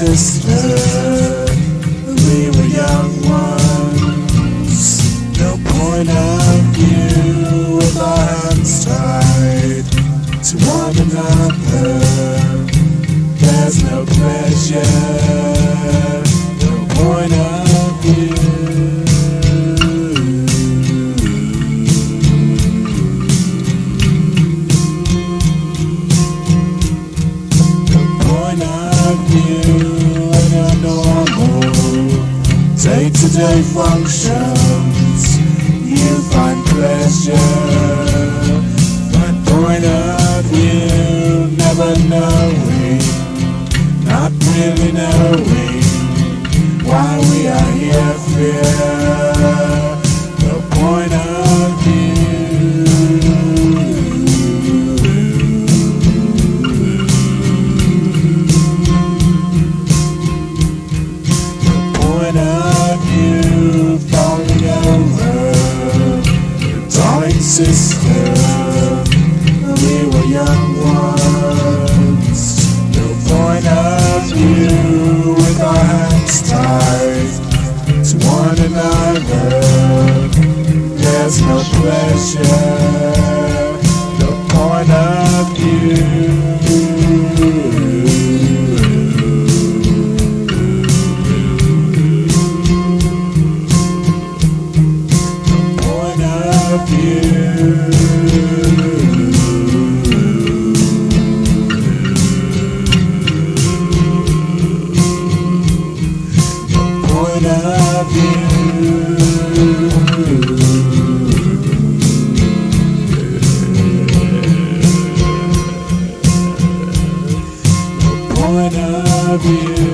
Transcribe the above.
sister, we were young ones. No point of view with our hands tied to one another. There's no pleasure, no point of view. Day-to-day functions, you find pleasure, but point of view, never knowing, not really knowing why we are here. Fear, no point of view. Sister, we were young ones. No point of view with our hands tied to one another. There's no pleasure, no point of view. Point of view.